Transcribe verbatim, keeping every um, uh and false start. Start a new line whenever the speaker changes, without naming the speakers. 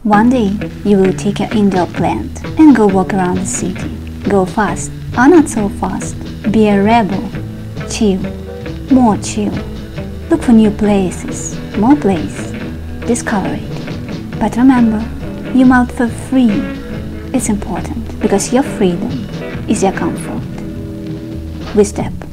One day, you will take your indoor plant and go walk around the city. Go fast or not so fast. Be a rebel. Chill. More chill. Look for new places. More places. Discover it. But remember, you mouth for free. It's important because your freedom is your comfort. Weestep.